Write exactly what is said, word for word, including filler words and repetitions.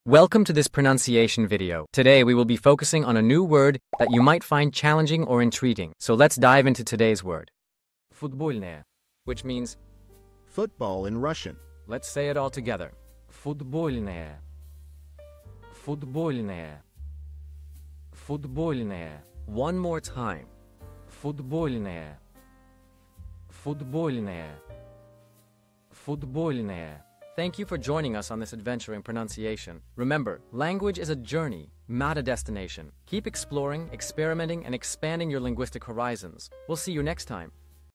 Welcome to this pronunciation video. Today we will be focusing on a new word that you might find challenging or intriguing. So let's dive into today's word. Футбольные, which means football in Russian. Let's say it all together. Футбольные. Футбольные. Футбольные. One more time. Футбольные. Футбольные. Футбольные. Thank you for joining us on this adventure in pronunciation. Remember, language is a journey, not a destination. Keep exploring, experimenting, and expanding your linguistic horizons. We'll see you next time.